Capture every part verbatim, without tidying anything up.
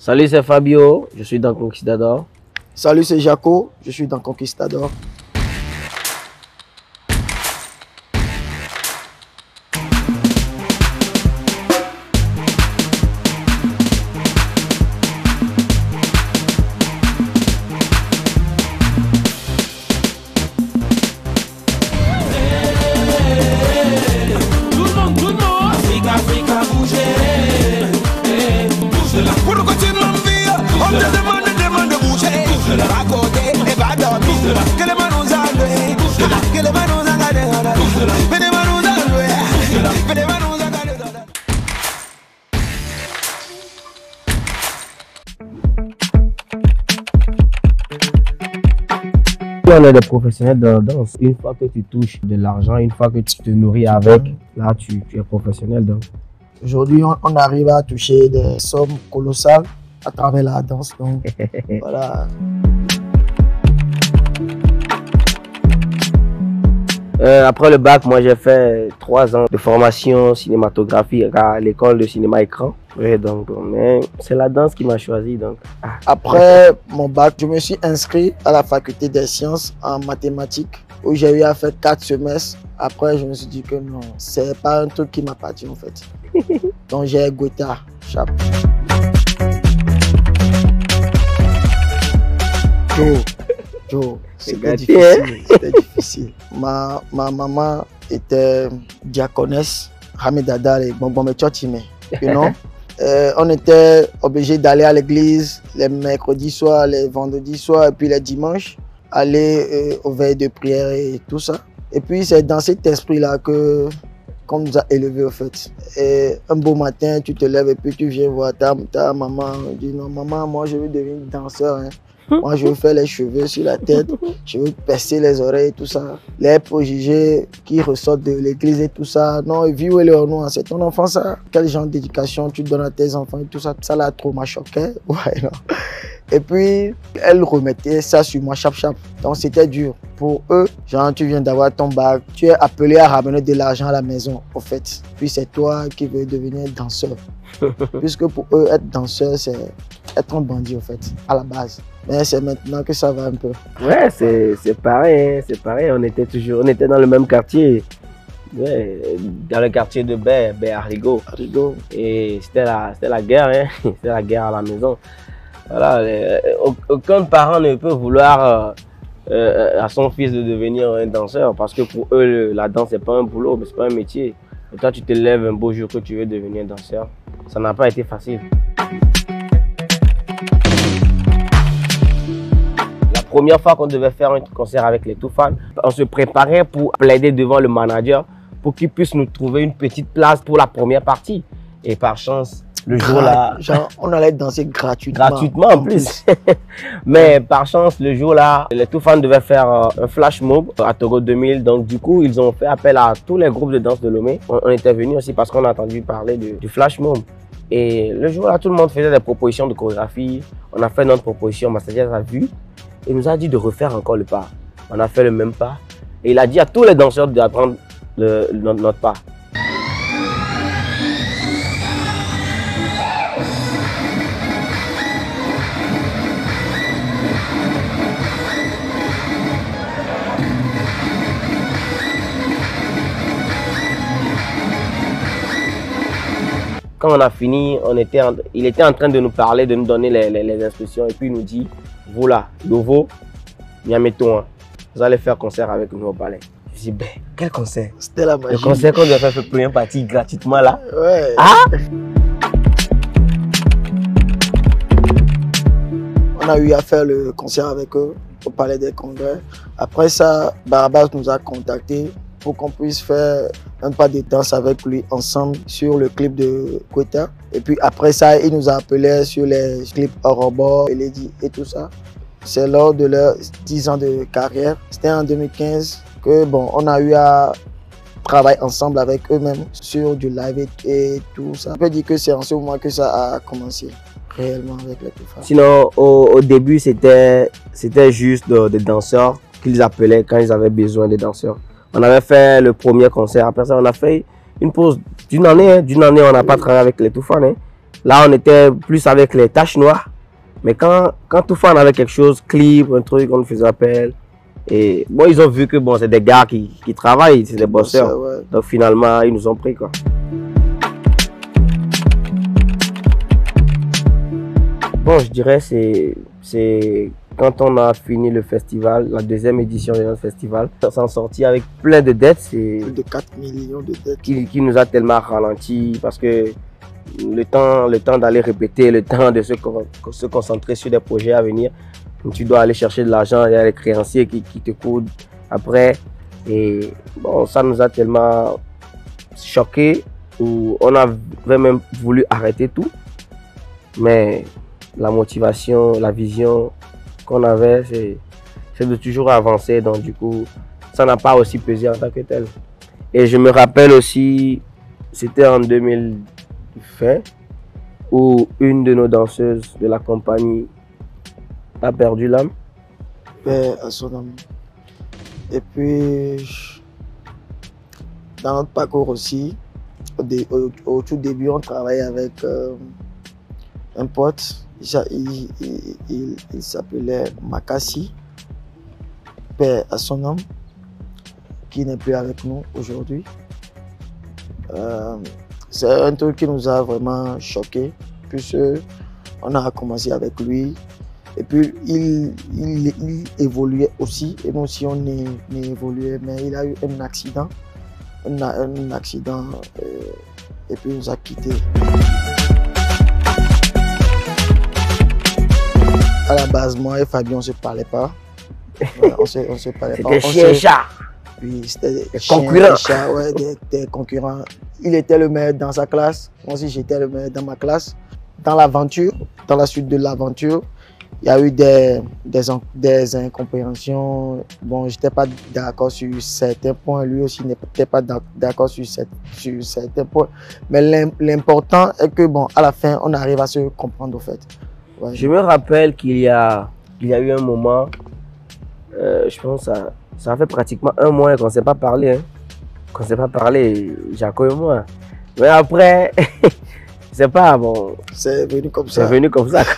Salut, c'est Fabio, je suis dans Conquistador. Salut, c'est Jaco, je suis dans Conquistador. On est des professionnels de la danse. Une fois que tu touches de l'argent, une fois que tu te nourris avec, là tu, tu es professionnel. Aujourd'hui, on, on arrive à toucher des sommes colossales à travers la danse. Donc, voilà. Euh, après le bac, moi j'ai fait trois ans de formation cinématographique à l'école de cinéma écran. Oui, donc, mais c'est la danse qui m'a choisi. Donc. Ah. Après mon bac, je me suis inscrit à la faculté des sciences en mathématiques où j'ai eu à faire quatre semestres. Après, je me suis dit que non, c'est pas un truc qui m'appartient en fait. Donc j'ai goûté à chape. Joe, Joe, c'était difficile, c'était difficile. Ma, ma maman était diaconesse, Hamidada et Bonbon Tchotime, you know? Euh, on était obligé d'aller à l'église les mercredis soirs, les vendredis soirs et puis les dimanches, aller euh, aux veilles de prière et tout ça. Et puis c'est dans cet esprit-là que qu'on nous a élevés au fait. Et un beau matin, tu te lèves et puis tu viens voir ta, ta maman. Tu dis non maman, moi je veux devenir danseur. Hein. Moi, je veux faire les cheveux sur la tête, je veux percer les oreilles et tout ça. Les préjugés qui ressortent de l'église et tout ça. Non, vive le nom, c'est ton enfant ça. Quel genre d'éducation tu donnes à tes enfants et tout ça. Ça l'a trop m'a choqué. Ouais, non. Et puis, elle remettait ça sur moi, chap chap. Donc, c'était dur. Pour eux, genre, tu viens d'avoir ton bac, tu es appelé à ramener de l'argent à la maison, au fait. Puis, c'est toi qui veux devenir danseur. Puisque pour eux, être danseur, c'est être un bandit, au fait, à la base. Mais c'est maintenant que ça va un peu. Ouais, c'est pareil, hein, c'est pareil. On était toujours, on était dans le même quartier. Ouais, dans le quartier de Baie, Baie Arrigo. Arrigo. Et c'était la, la guerre, hein. C'était la guerre à la maison. Voilà, les, aucun parent ne peut vouloir euh, euh, à son fils de devenir un danseur parce que pour eux, le, la danse, c'est pas un boulot, mais c'est pas un métier. Et toi, tu te lèves un beau jour que tu veux devenir danseur. Ça n'a pas été facile. La première fois qu'on devait faire un concert avec les Toufan, on se préparait pour plaider devant le manager pour qu'il puisse nous trouver une petite place pour la première partie. Et par chance, le jour-là... Genre, on allait danser gratuitement. Gratuitement en plus. Mais par chance, le jour-là, les Toufan devaient faire un flash mob à Togo deux mille. Donc du coup, ils ont fait appel à tous les groupes de danse de Lomé. On, on était venus aussi parce qu'on a entendu parler de, du flash mob. Et le jour-là, tout le monde faisait des propositions de chorégraphie. On a fait notre proposition, Massadias a vu. Il nous a dit de refaire encore le pas. On a fait le même pas. Et il a dit à tous les danseurs d'apprendre notre pas. Quand on a fini, on était en, il était en train de nous parler, de nous donner les, les, les instructions. Et puis il nous dit, voilà, Lovo, Niameto, vous allez faire concert avec nous au palais. Je dis, ben, quel concert? C'était la magie. Le concert qu'on devait faire la première partie gratuitement là. Ouais. Ah! On a eu à faire le concert avec eux au Palais des Congrès. Après ça, Barabas nous a contactés pour qu'on puisse faire un pas de danse avec lui ensemble sur le clip de Quetta. Et puis après ça, il nous a appelés sur les clips Orobo, Lady et tout ça. C'est lors de leurs dix ans de carrière. C'était en deux mille quinze que bon, on a eu à travailler ensemble avec eux-mêmes sur du live et, et tout ça. On peut dire que c'est en ce moment que ça a commencé réellement avec les Toufan. Sinon, au, au début, c'était juste des de danseurs qu'ils appelaient quand ils avaient besoin de danseurs. On avait fait le premier concert. Après ça, on a fait une pause d'une année. Hein. D'une année, on n'a pas travaillé avec les Toufan. Hein. Là, on était plus avec les taches noires. Mais quand, quand tout fois on avait quelque chose, clip, un truc, on nous faisait appel. Et bon, ils ont vu que bon, c'est des gars qui, qui travaillent, c'est des bosseurs. Ouais. Donc finalement, ils nous ont pris, quoi. Bon, je dirais c'est c'est quand on a fini le festival, la deuxième édition de notre festival, on s'en sortit avec plein de dettes. C'est Plus de quatre millions de dettes. Qui, qui nous a tellement ralenti parce que le temps, le temps d'aller répéter, le temps de se, se concentrer sur des projets à venir, tu dois aller chercher de l'argent, il y a les créanciers qui, qui te coûtent après. Et bon, ça nous a tellement choqués où on avait même voulu arrêter tout. Mais la motivation, la vision qu'on avait, c'est de toujours avancer. Donc du coup, ça n'a pas aussi pesé en tant que tel. Et je me rappelle aussi, c'était en deux mille vingt, où une de nos danseuses de la compagnie a perdu l'âme. Paix à son âme. Et puis, dans notre parcours aussi, au, dé, au, au tout début, on travaillait avec euh, un pote. Il, il, il, il s'appelait Makassi. Paix à son âme, qui n'est plus avec nous aujourd'hui. Euh, c'est un truc qui nous a vraiment choqués, puisque on a commencé avec lui. Et puis il, il, il évoluait aussi, et nous aussi on évoluait, mais il a eu un accident, un, un accident, euh, et puis il nous a quittés. À la base, moi et Fabien, on ne se parlait pas. Ouais, on se, on se parlait pas. C'était chien et chat. Oui, c'était des concurrents. Chats, ouais, des, des concurrents. Il était le meilleur dans sa classe, moi aussi j'étais le meilleur dans ma classe. Dans l'aventure, dans la suite de l'aventure, il y a eu des, des, des incompréhensions. Bon, je n'étais pas d'accord sur certains points, lui aussi n'était pas d'accord sur, sur certains points. Mais l'important est que, bon, à la fin, on arrive à se comprendre, au fait. Ouais. Je me rappelle qu'il y a, il y a eu un moment, euh, je pense que ça, ça fait pratiquement un mois qu'on ne s'est pas parlé. Hein. Qu'on ne s'est pas parlé, Jaco et moi. Mais après, c'est pas bon. C'est venu comme ça. C'est venu comme ça.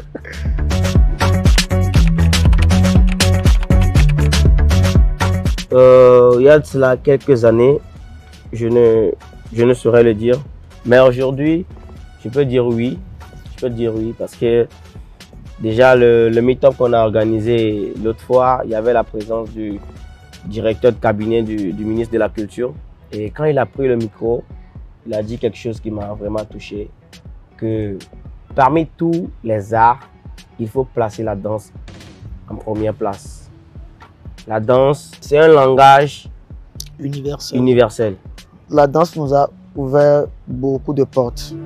Euh, il y a de cela quelques années, je ne, je ne saurais le dire. Mais aujourd'hui, je peux dire oui. Je peux dire oui parce que déjà le, le meet-up qu'on a organisé l'autre fois, il y avait la présence du directeur de cabinet du, du ministre de la Culture. Et quand il a pris le micro, il a dit quelque chose qui m'a vraiment touché. Que parmi tous les arts, il faut placer la danse en première place. La danse, c'est un langage universel. universel. La danse nous a ouvert beaucoup de portes.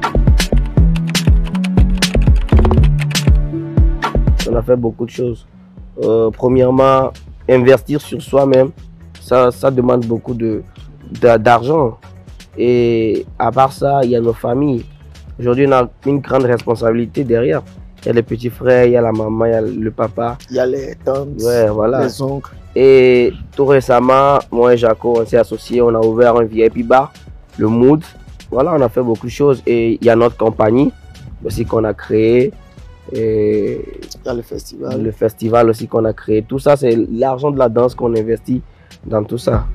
On a fait beaucoup de choses. Euh, premièrement, investir sur soi-même, ça, ça demande beaucoup de, de, d'argent. Et à part ça, il y a nos familles. Aujourd'hui, on a une grande responsabilité derrière. Il y a les petits frères, il y a la maman, il y a le papa. Il y a les tantes, ouais, voilà. les oncles. Et tout récemment, moi et Jaco, on s'est associés, on a ouvert un V I P bar, le Mood. Voilà, on a fait beaucoup de choses. Et il y a notre compagnie aussi qu'on a créée. Et il y a le festival. Le festival aussi qu'on a créé. Tout ça, c'est l'argent de la danse qu'on investit dans tout ça.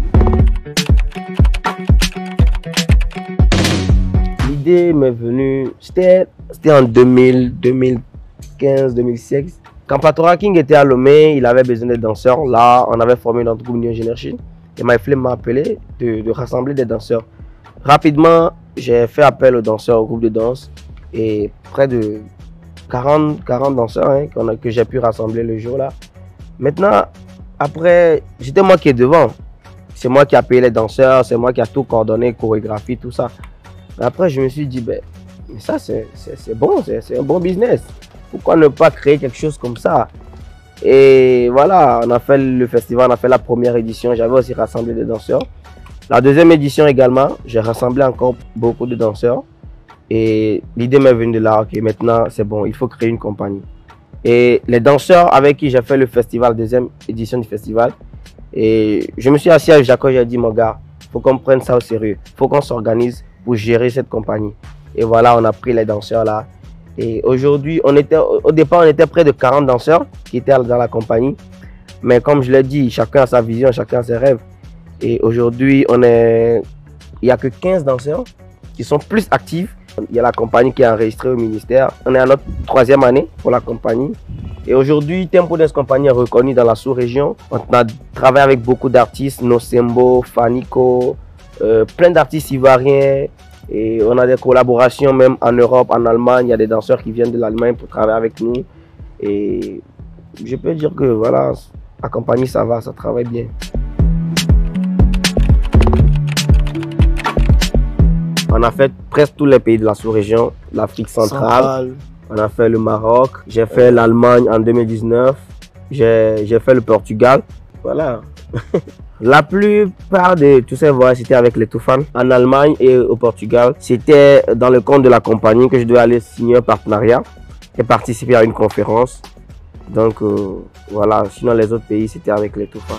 L'idée m'est venue, c'était en deux mille, deux mille quinze, deux mille seize. Quand Patora King était à Lomé, il avait besoin de danseurs. Là, on avait formé notre groupe New Generation. Et MyFlame m'a appelé de, de rassembler des danseurs. Rapidement, j'ai fait appel aux danseurs, au groupe de danse. Et près de quarante, quarante danseurs hein, a, que j'ai pu rassembler le jour là. Maintenant, après, j'étais moi qui est devant. C'est moi qui a payé les danseurs, c'est moi qui a tout coordonné, chorégraphie, tout ça. Mais après, je me suis dit, ben, mais ça c'est bon, c'est un bon business. Pourquoi ne pas créer quelque chose comme ça? Et voilà, on a fait le festival, on a fait la première édition. J'avais aussi rassemblé des danseurs. La deuxième édition également, j'ai rassemblé encore beaucoup de danseurs. Et l'idée m'est venue de là, ok, maintenant c'est bon, il faut créer une compagnie. Et les danseurs avec qui j'ai fait le festival, deuxième édition du festival, et je me suis assis avec Jaco, j'ai dit, mon gars, il faut qu'on prenne ça au sérieux, il faut qu'on s'organise pour gérer cette compagnie. Et voilà, on a pris les danseurs là. Et aujourd'hui, on était, au départ, on était près de quarante danseurs qui étaient dans la compagnie. Mais comme je l'ai dit, chacun a sa vision, chacun a ses rêves. Et aujourd'hui, on est, il n'y a que quinze danseurs qui sont plus actifs. Il y a la compagnie qui est enregistrée au ministère. On est à notre troisième année pour la compagnie. Et aujourd'hui, Tempo Dance Company est reconnu dans la sous-région. On a travaillé avec beaucoup d'artistes, Nosembo, Fanico, euh, plein d'artistes ivoiriens. Et on a des collaborations même en Europe, en Allemagne. Il y a des danseurs qui viennent de l'Allemagne pour travailler avec nous. Et je peux dire que voilà, la compagnie, ça va, ça travaille bien. On a fait presque tous les pays de la sous-région, l'Afrique centrale. Central. On a fait le Maroc. J'ai fait euh... l'Allemagne en deux mille dix-neuf. J'ai fait le Portugal. Voilà. La plupart de tous ces voyages, c'était avec les Toufan. En Allemagne et au Portugal, c'était dans le compte de la compagnie que je devais aller signer un partenariat et participer à une conférence. Donc euh, voilà, sinon les autres pays, c'était avec les Toufan.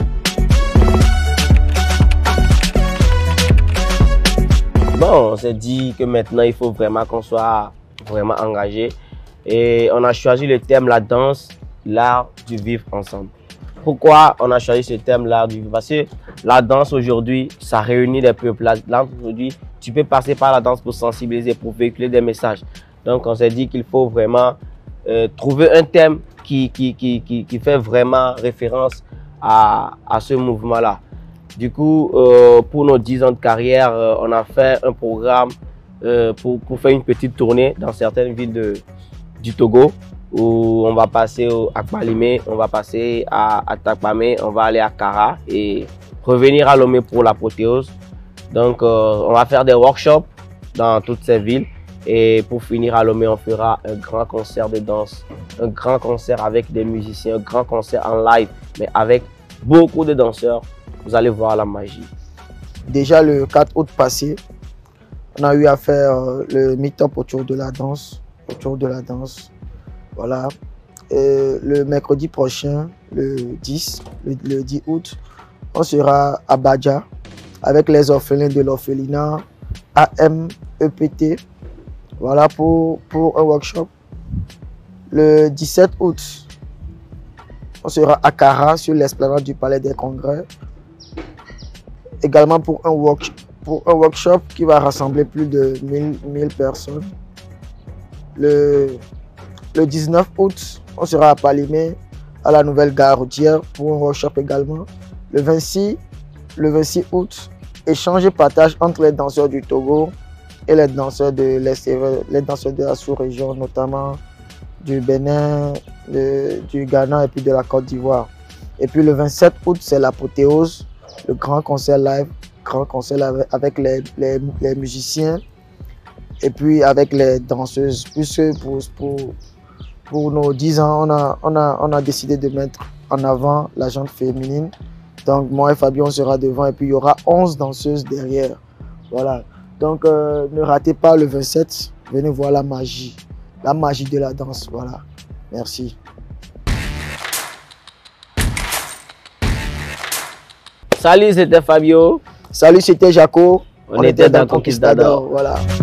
Bon, on s'est dit que maintenant, il faut vraiment qu'on soit vraiment engagé. Et on a choisi le thème, la danse, l'art du vivre ensemble. Pourquoi on a choisi ce thème, l'art du vivre? Parce que la danse aujourd'hui, ça réunit les peuples. La danse aujourd'hui, tu peux passer par la danse pour sensibiliser, pour véhiculer des messages. Donc on s'est dit qu'il faut vraiment euh, trouver un thème qui, qui, qui, qui, qui fait vraiment référence à, à ce mouvement-là. Du coup, euh, pour nos dix ans de carrière, euh, on a fait un programme euh, pour, pour faire une petite tournée dans certaines villes de, du Togo, où on va passer au, à Kpalimé, on va passer à, à Takpamé, on va aller à Kara et revenir à Lomé pour l'apothéose. Donc, euh, on va faire des workshops dans toutes ces villes. Et pour finir à Lomé, on fera un grand concert de danse, un grand concert avec des musiciens, un grand concert en live, mais avec beaucoup de danseurs. Vous allez voir la magie. Déjà le quatre août passé, on a eu à faire euh, le meet-up autour de la danse. Autour de la danse. Voilà. Et le mercredi prochain, le dix, le, le dix août, on sera à Badja avec les orphelins de l'orphelinat A M E P T. Voilà pour, pour un workshop. Le dix-sept août, on sera à Kara sur l'esplanade du Palais des Congrès. Également pour un, work, pour un workshop qui va rassembler plus de mille personnes. Le, le dix-neuf août, on sera à Palimé, à la nouvelle gare routière pour un workshop également. Le vingt-six, le vingt-six août, échange et partage entre les danseurs du Togo et les danseurs de l'Est, les danseurs de la sous-région, notamment du Bénin, de, du Ghana et puis de la Côte d'Ivoire. Et puis le vingt-sept août, c'est l'apothéose. Le grand concert live, grand concert avec les, les, les musiciens et puis avec les danseuses. Puisque pour, pour, pour nos dix ans, on a, on, a, on a décidé de mettre en avant la gente féminine. Donc moi et Fabien, on sera devant et puis il y aura onze danseuses derrière. Voilà. Donc euh, ne ratez pas le vingt-sept, venez voir la magie, la magie de la danse. Voilà. Merci. Salut, c'était Fabio. Salut, c'était Jaco. On, On était, était dans Conquistador. Voilà.